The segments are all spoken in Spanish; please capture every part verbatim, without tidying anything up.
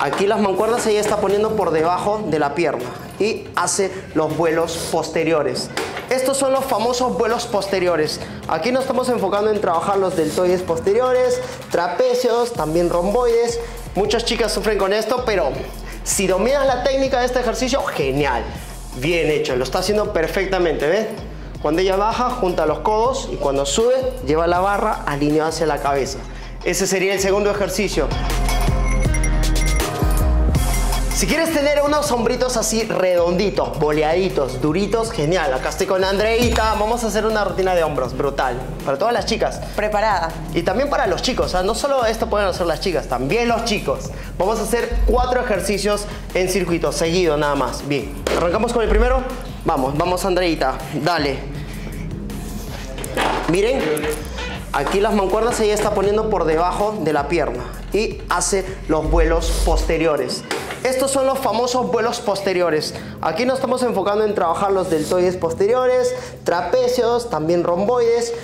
Aquí las mancuernas ella está poniendo por debajo de la pierna y hace los vuelos posteriores. Estos son los famosos vuelos posteriores. Aquí nos estamos enfocando en trabajar los deltoides posteriores, trapecios, también romboides. Muchas chicas sufren con esto, pero si dominas la técnica de este ejercicio, genial. Bien hecho, lo está haciendo perfectamente, ¿ves? Cuando ella baja, junta los codos y cuando sube, lleva la barra alineada hacia la cabeza. Ese sería el segundo ejercicio. Si quieres tener unos hombritos así redonditos, boleaditos, duritos, genial. Acá estoy con Andreita. Vamos a hacer una rutina de hombros brutal. Para todas las chicas. Preparada. Y también para los chicos. ¿eh? No solo esto pueden hacer las chicas, también los chicos. Vamos a hacer cuatro ejercicios en circuito, seguido nada más. Bien. ¿Arrancamos con el primero? Vamos, vamos Andreita. Dale. Miren. Aquí las mancuernas ella está poniendo por debajo de la pierna y hace los vuelos posteriores. Estos son los famosos vuelos posteriores. Aquí nos estamos enfocando en trabajar los deltoides posteriores, trapecios, también romboides.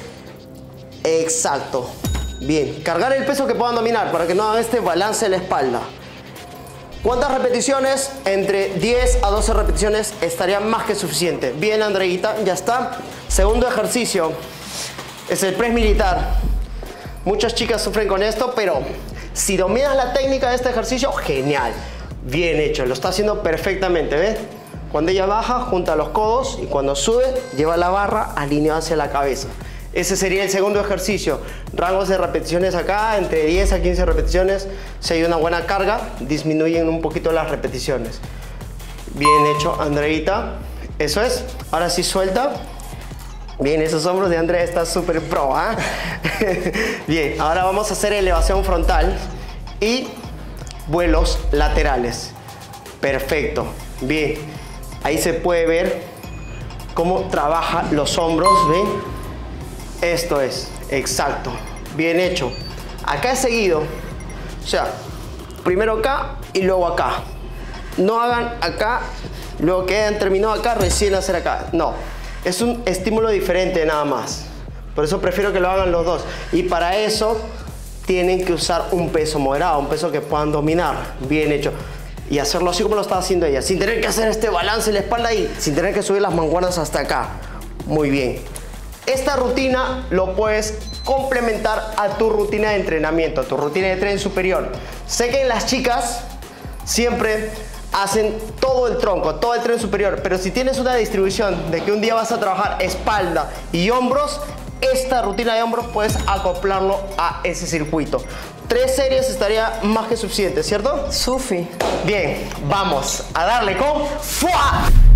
Exacto. Bien. Cargar el peso que puedan dominar para que no hagan este balance de la espalda. ¿Cuántas repeticiones? Entre diez a doce repeticiones estaría más que suficiente. Bien, Andreita, ya está. Segundo ejercicio. Es el press militar. Muchas chicas sufren con esto, pero si dominas la técnica de este ejercicio, genial. Bien hecho, lo está haciendo perfectamente, ¿ves? Cuando ella baja, junta los codos y cuando sube, lleva la barra alineada hacia la cabeza. Ese sería el segundo ejercicio. Rangos de repeticiones acá, entre diez a quince repeticiones. Si hay una buena carga, disminuyen un poquito las repeticiones. Bien hecho, Andreita. Eso es. Ahora sí suelta. Bien, esos hombros de Andrea están súper pro, ¿eh? Bien, ahora vamos a hacer elevación frontal y vuelos laterales. Perfecto. Bien, ahí se puede ver cómo trabaja los hombros, ¿ven? Esto es, exacto. Bien hecho. Acá es seguido. O sea, primero acá y luego acá. No hagan acá, luego que hayan terminado acá, recién hacer acá. No. Es un estímulo diferente nada más. Por eso prefiero que lo hagan los dos. Y para eso tienen que usar un peso moderado, un peso que puedan dominar. Bien hecho. Y hacerlo así como lo está haciendo ella. Sin tener que hacer este balance en la espalda y sin tener que subir las mancuernas hasta acá. Muy bien. Esta rutina lo puedes complementar a tu rutina de entrenamiento, a tu rutina de tren superior. Sé que en las chicas siempre hacen todo el tronco, todo el tren superior, pero si tienes una distribución de que un día vas a trabajar espalda y hombros, esta rutina de hombros puedes acoplarlo a ese circuito. Tres series estaría más que suficiente, ¿cierto? Sufi. Bien, vamos a darle con ¡fua!